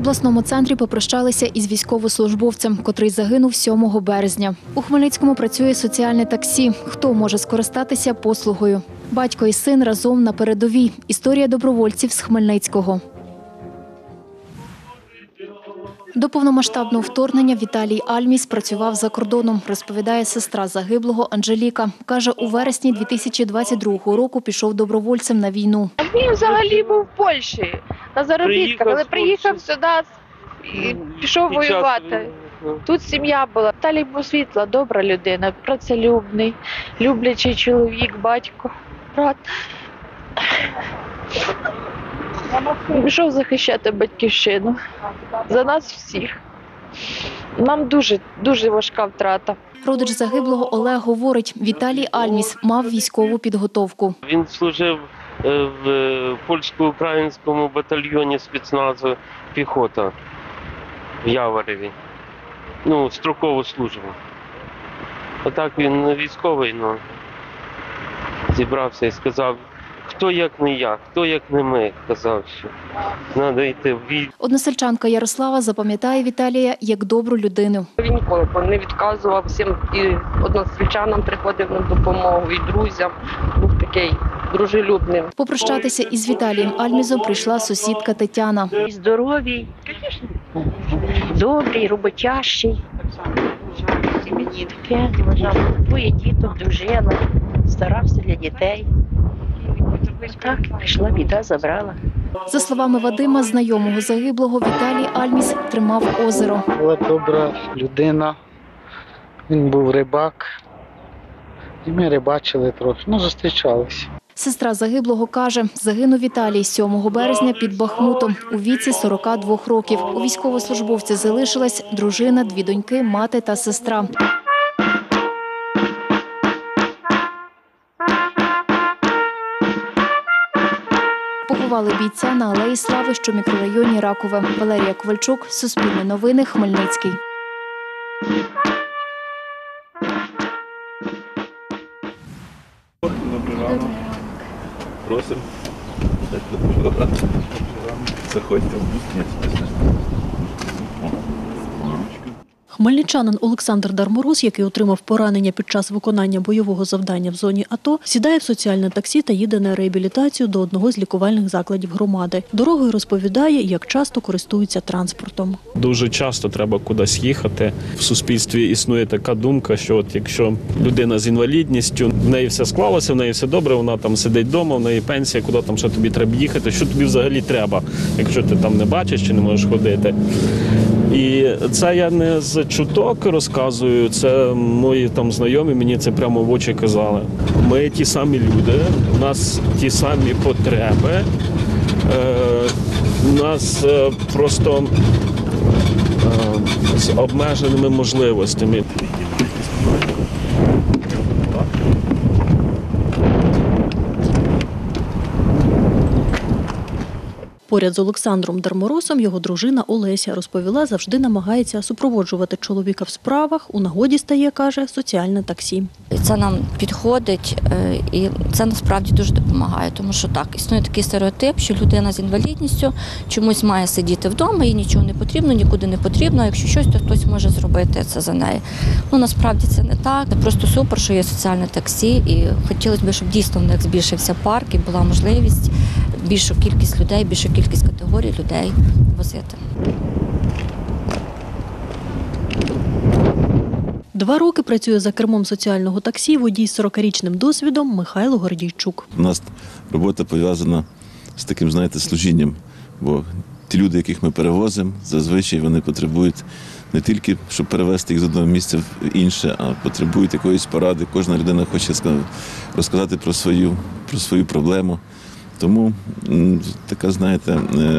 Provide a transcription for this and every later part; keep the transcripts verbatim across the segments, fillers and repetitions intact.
обласному центрі попрощалися із військовослужбовцем, котрий загинув сьомого березня. У Хмельницькому працює соціальне таксі. Хто може скористатися послугою? Батько і син разом на передовій. Історія добровольців з Хмельницького. До повномасштабного вторгнення Віталій Альміс працював за кордоном, розповідає сестра загиблого Анжеліка. Каже, у вересні дві тисячі двадцять другого року пішов добровольцем на війну. Він взагалі був в Польщі на заробітках, але приїхав сюди і пішов воювати. Тут сім'я була. Віталій був світла, добра людина, працелюбний, люблячий чоловік, батько, брат. Пішов захищати батьківщину за нас всіх. Нам дуже, дуже важка втрата. Родич загиблого Олег говорить, Віталій Альміс мав військову підготовку. Він служив в польсько-українському батальйоні спецназу «Піхота» в Яворові. Ну, строкову службу. Отак він військовий, ну, зібрався і сказав, хто як не я, хто як не ми, казав, що треба йти в бій. Односельчанка Ярослава запам'ятає Віталія як добру людину. Він ніколи не відказував всім, і односельчанам приходив на допомогу, і друзям. Був такий дружелюбним. Попрощатися із Віталієм Альмізом прийшла сусідка Тетяна. І здоровий, добрий, роботящий. Мені таке вважав, двоє діток, дружина, старався для дітей. Так, пішла біда, забрала. За словами Вадима, знайомого загиблого, Віталій Альміс тримав озеро. Була добра людина, він був рибак, і ми рибачили трохи, ну зустрічалися. Сестра загиблого каже, загинув Віталій сьомого березня під Бахмутом у віці сорока двох років. У військовослужбовця залишилась дружина, дві доньки, мати та сестра. Поховали бійця на Алеї Слави, що в мікрорайоні Ракове. Валерія Ковальчук, Суспільне новини, Хмельницький. Просимо. Заходьте в бус. Хмельничанин Олександр Дармороз, який отримав поранення під час виконання бойового завдання в зоні АТО, сідає в соціальне таксі та їде на реабілітацію до одного з лікувальних закладів громади. Дорогою розповідає, як часто користується транспортом. Дуже часто треба кудись їхати. В суспільстві існує така думка, що от якщо людина з інвалідністю, в неї все склалося, в неї все добре, вона там сидить вдома, в неї пенсія, куди там ще тобі треба їхати, що тобі взагалі треба, якщо ти там не бачиш чи не можеш ходити. І це я не з чуток розказую, це мої там знайомі мені це прямо в очі казали. Ми ті самі люди, у нас ті самі потреби, у нас просто з обмеженими можливостями. Поряд з Олександром Дарморозом його дружина Олеся розповіла, завжди намагається супроводжувати чоловіка в справах. У нагоді стає, каже, соціальне таксі. Це нам підходить і це насправді дуже допомагає, тому що так, існує такий стереотип, що людина з інвалідністю чомусь має сидіти вдома, їй нічого не потрібно, нікуди не потрібно, а якщо щось, то хтось може зробити це за неї. Ну, насправді це не так, це просто супер, що є соціальне таксі і хотілося б, щоб дійсно в них збільшився парк і була можливість більшу кількість людей, більшу кількість категорій людей возити. Два роки працює за кермом соціального таксі водій з сорокарічним досвідом Михайло Гордійчук. У нас робота пов'язана з таким, знаєте, служінням, бо ті люди, яких ми перевозимо, зазвичай вони потребують не тільки, щоб перевезти їх з одного місця в інше, а потребують якоїсь поради. Кожна людина хоче розказати про свою, про свою проблему. Тому така, знаєте,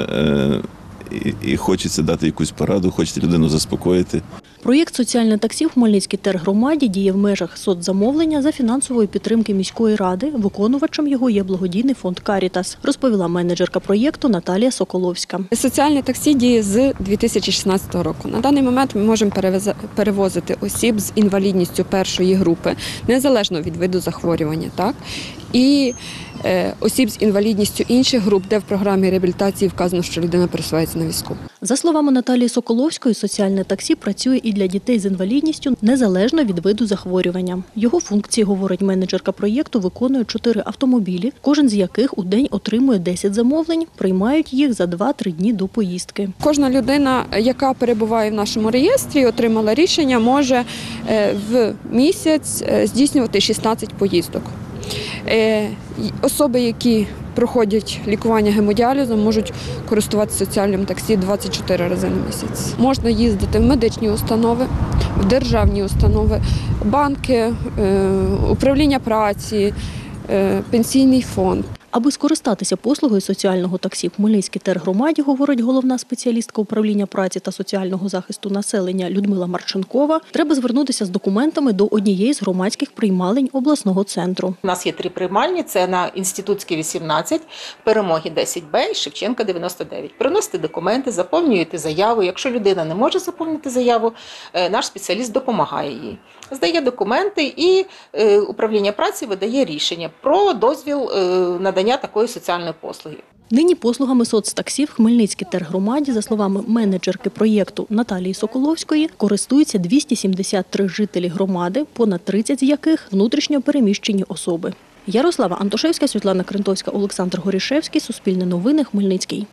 і хочеться дати якусь пораду, хочеться людину заспокоїти. Проєкт «Соціальне таксі» в Хмельницькій тергромаді діє в межах соцзамовлення за фінансової підтримки міської ради. Виконувачем його є благодійний фонд «Карітас», розповіла менеджерка проєкту Наталія Соколовська. Соціальне таксі діє з дві тисячі шістнадцятого року. На даний момент ми можемо перевозити осіб з інвалідністю першої групи, незалежно від виду захворювання, так? І осіб з інвалідністю інших груп, де в програмі реабілітації вказано, що людина пересувається на візку. За словами Наталії Соколовської, соціальне таксі працює і для дітей з інвалідністю незалежно від виду захворювання. Його функції, говорить менеджерка проєкту, виконує чотири автомобілі, кожен з яких у день отримує десять замовлень, приймають їх за два-три дні до поїздки. Кожна людина, яка перебуває в нашому реєстрі, отримала рішення, може в місяць здійснювати шістнадцять поїздок. Особи, які проходять лікування гемодіалізом, можуть користуватися соціальним таксі двадцять чотири рази на місяць. Можна їздити в медичні установи, в державні установи, банки, управління праці, пенсійний фонд. Аби скористатися послугою соціального таксі в Хмельницькій тергромаді, говорить головна спеціалістка управління праці та соціального захисту населення Людмила Марченкова, треба звернутися з документами до однієї з громадських приймалень обласного центру. У нас є три приймальні, це на Інститутській вісімнадцять, Перемоги десять Б і Шевченка дев'яносто дев'ять. Приносите документи, заповнюєте заяву. Якщо людина не може заповнити заяву, наш спеціаліст допомагає їй. Здає документи і управління праці видає рішення про дозвіл надання такої соціальної послуги. Нині послугами соцтаксі в Хмельницькій тергромаді, за словами менеджерки проєкту Наталії Соколовської, користуються двісті сімдесят три жителі громади, понад тридцять з яких – внутрішньо переміщені особи. Ярослава Антошевська, Світлана Крентовська, Олександр Горішевський. Суспільне новини, Хмельницький.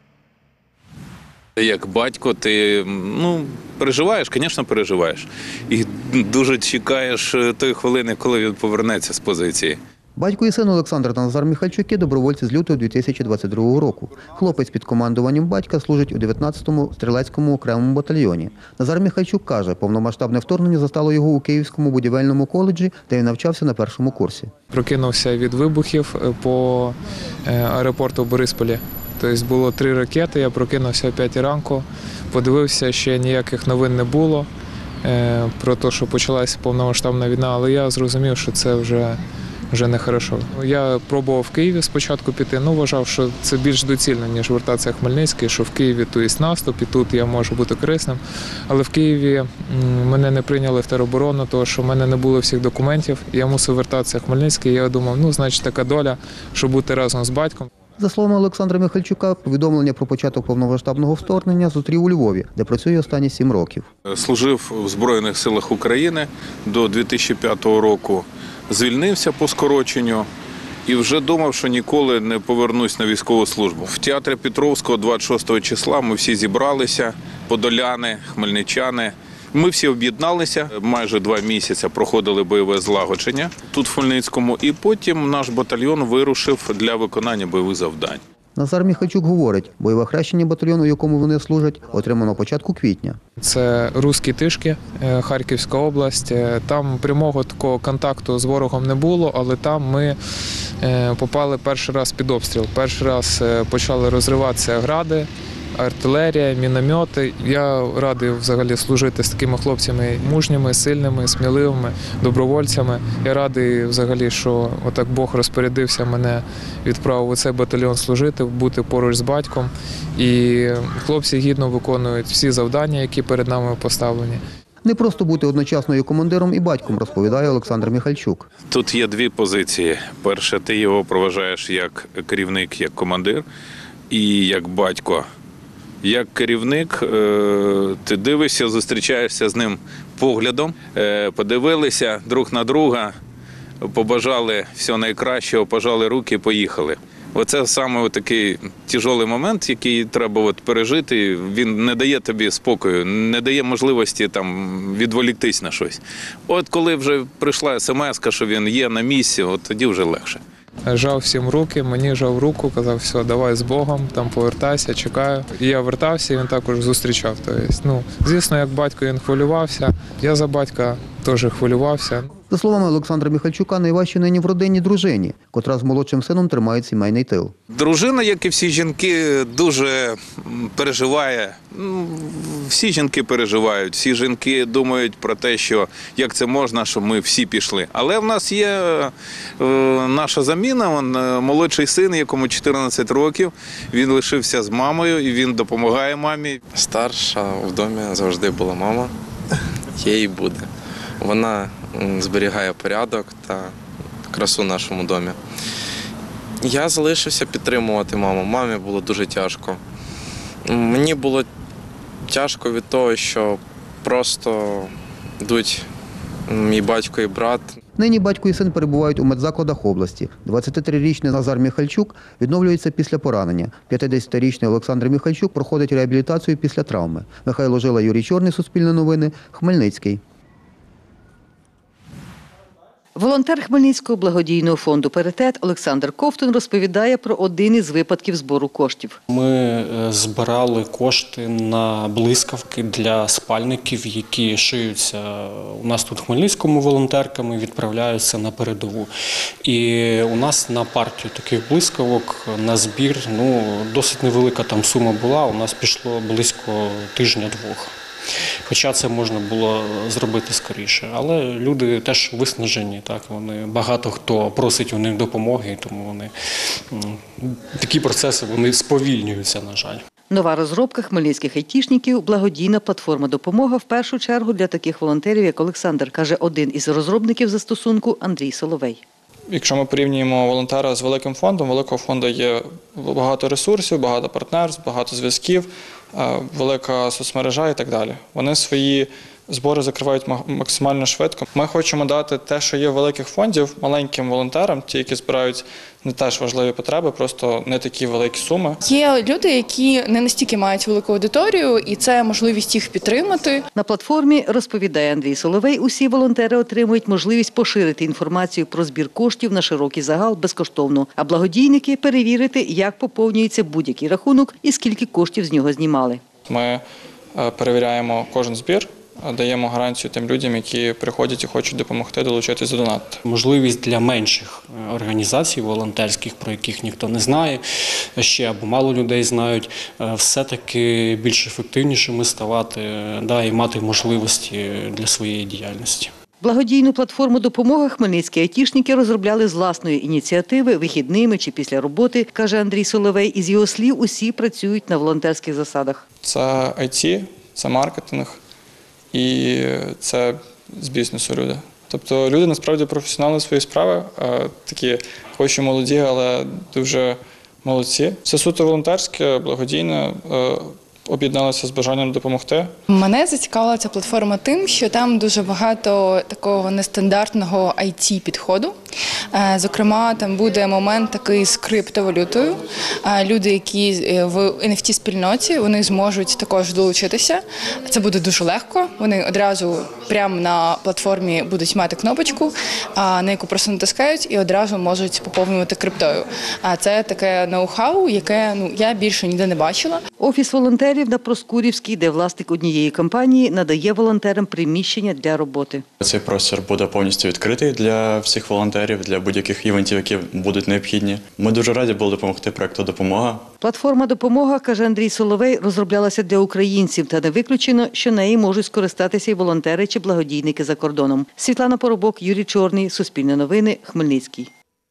Як батько ти, ну, переживаєш, звісно, переживаєш. І дуже чекаєш тої хвилини, коли він повернеться з позиції. Батько і син Олександр та Назар Михальчуки – добровольці з лютого дві тисячі двадцять другого року. Хлопець під командуванням батька служить у дев'ятнадцятому стрілецькому окремому батальйоні. Назар Михальчук каже, повномасштабне вторгнення застало його у Київському будівельному коледжі, де він навчався на першому курсі. Прокинувся від вибухів по аеропорту в Борисполі. Тобто було три ракети, я прокинувся о п'ятій ранку, подивився, ще ніяких новин не було про те, що почалася повномасштабна війна, але я зрозумів, що це вже вже не хорошо. Я пробував в Києві спочатку піти, ну вважав, що це більш доцільно, ніж вертатися в Хмельницький, що в Києві тут є наступ, і тут я можу бути корисним. Але в Києві мене не прийняли в тероборону, тому що в мене не було всіх документів, і я мусив вертатися в Хмельницький, і я думав, ну, значить, така доля, щоб бути разом з батьком. За словами Олександра Михальчука, повідомлення про початок повномасштабного вторгнення зустрів у Львові, де працює останні сім років. Служив в Збройних силах України до дві тисячі п'ятого року. Звільнився по скороченню і вже думав, що ніколи не повернусь на військову службу. В театрі Петровського двадцять шостого числа ми всі зібралися, подоляни, хмельничани. Ми всі об'єдналися, майже два місяці проходили бойове злагодження тут в Хмельницькому, і потім наш батальйон вирушив для виконання бойових завдань. Назар Михальчук говорить, бойове хрещення батальйону, у якому вони служать, отримано початку квітня. Це Руські Тишки, Харківська область. Там прямого такого контакту з ворогом не було, але там ми попали перший раз під обстріл. Перший раз почали розриватися гради, артилерія, міномети. Я радий взагалі служити з такими хлопцями мужніми, сильними, сміливими, добровольцями. Я радий взагалі, що отак Бог розпорядився мене, відправив у цей батальйон служити, бути поруч з батьком. І хлопці гідно виконують всі завдання, які перед нами поставлені. Не просто бути одночасно і командиром, і батьком, розповідає Олександр Михальчук. Тут є дві позиції. Перше, ти його проважаєш як керівник, як командир і як батько. Як керівник, ти дивишся, зустрічаєшся з ним поглядом, подивилися друг на друга, побажали всього найкращого, пожали руки і поїхали. Оце саме такий тяжкий момент, який треба от пережити. Він не дає тобі спокою, не дає можливості там відволіктись на щось. От коли вже прийшла смс-ка, що він є на місці, от тоді вже легше. Жав всім руки, мені жав руку, казав, все, давай з Богом, там повертайся, чекаю. І я вертався, і він також зустрічав. Тобто, ну, звісно, як батько він хвилювався, я за батька теж хвилювався. За словами Олександра Михальчука, найважче нині в родині дружині, котра з молодшим сином тримає сімейний тил. Дружина, як і всі жінки, дуже переживає. Всі жінки переживають, всі жінки думають про те, що як це можна, щоб ми всі пішли. Але в нас є е, наша заміна, він, молодший син, якому чотирнадцять років, він лишився з мамою і він допомагає мамі. Старша в домі завжди була мама, є і буде. Вона зберігає порядок та красу в нашому домі. Я залишився підтримувати маму. Мамі було дуже тяжко. Мені було Тяжко від того, що просто йдуть мій батько і брат. Нині батько і син перебувають у медзакладах області. двадцятитрирічний Назар Міхальчук відновлюється після поранення. п'ятдесятирічний Олександр Міхальчук проходить реабілітацію після травми. Михайло Жила, Юрій Чорний, Суспільне новини, Хмельницький. Волонтер Хмельницького благодійного фонду «Паритет» Олександр Ковтун розповідає про один із випадків збору коштів. Ми збирали кошти на блискавки для спальників, які шиються у нас тут в Хмельницькому волонтерками, відправляються на передову. І у нас на партію таких блискавок на збір, ну, досить невелика там сума була, у нас пішло близько тижня-двох. Хоча це можна було зробити скоріше. Але люди теж виснажені, так, вони, багато хто просить у них допомоги, тому вони, такі процеси вони сповільнюються, на жаль. Нова розробка хмельницьких айтішників – благодійна платформа «Допомога» в першу чергу для таких волонтерів, як Олександр, каже один із розробників застосунку Андрій Соловей. Якщо ми порівнюємо волонтера з великим фондом, великого фонду є багато ресурсів, багато партнерств, багато зв'язків, велика соцмережа і так далі. Вони свої збори закривають максимально швидко. Ми хочемо дати те, що є в великих фондів, маленьким волонтерам, ті, які збирають не теж важливі потреби, просто не такі великі суми. Є люди, які не настільки мають велику аудиторію, і це можливість їх підтримати. На платформі, розповідає Андрій Соловей, усі волонтери отримують можливість поширити інформацію про збір коштів на широкий загал безкоштовно, а благодійники – перевірити, як поповнюється будь-який рахунок і скільки коштів з нього знімали. Ми перевіряємо кожен збір, даємо гарантію тим людям, які приходять і хочуть допомогти, долучитись до донату. Можливість для менших організацій волонтерських, про яких ніхто не знає, ще або мало людей знають, все-таки більш ефективнішими ставати, да, і мати можливості для своєї діяльності. Благодійну платформу «Допомога» хмельницькі айтішники розробляли з власної ініціативи, вихідними чи після роботи, каже Андрій Соловей. Із його слів, усі працюють на волонтерських засадах. Це ай ті, це маркетинг. І це з бізнесу люди. Тобто люди насправді професіонали своєї справи, такі хоч і молоді, але дуже молодці. Це суто волонтерське, благодійне, об'єдналися з бажанням допомогти. Мене зацікавила ця платформа тим, що там дуже багато такого нестандартного ай ті-підходу. Зокрема, там буде момент такий з криптовалютою. Люди, які в ен еф ті-спільноті, вони зможуть також долучитися. Це буде дуже легко. Вони одразу прямо на платформі будуть мати кнопочку, на яку просто натискають і одразу можуть поповнювати криптою. А це таке ноу-хау, яке ну, я більше ніде не бачила. Офіс волонтерів на Проскурівській, де власник однієї компанії надає волонтерам приміщення для роботи. Цей простір буде повністю відкритий для всіх волонтерів, для будь-яких івентів, які будуть необхідні. Ми дуже раді були допомогти проєкту «Допомога». Платформа «Допомога», каже Андрій Соловей, розроблялася для українців, та не виключено, що неї можуть скористатися і волонтери чи благодійники за кордоном. Світлана Поробок, Юрій Чорний, Суспільне новини, Хмельницький.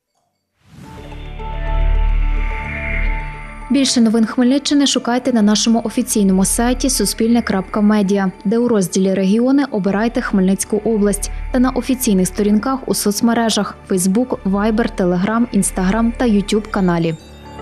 Більше новин Хмельниччини шукайте на нашому офіційному сайті суспільне крапка медіа, де у розділі «Регіони» обирайте Хмельницьку область та на офіційних сторінках у соцмережах – Фейсбук, Вайбер, Телеграм, Інстаграм та Ютуб каналі.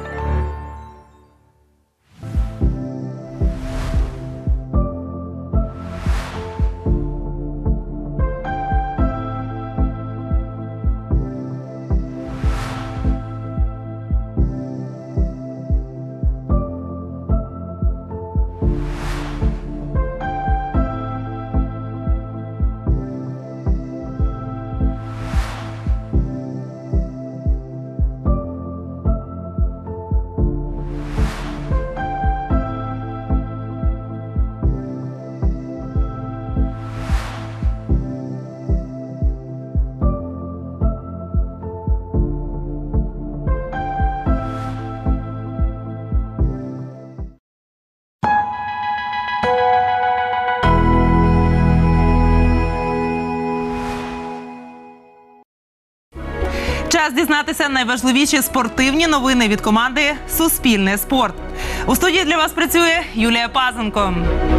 Час дізнатися найважливіші спортивні новини від команди «Суспільне спорт». У студії для вас працює Юлія Пазенко.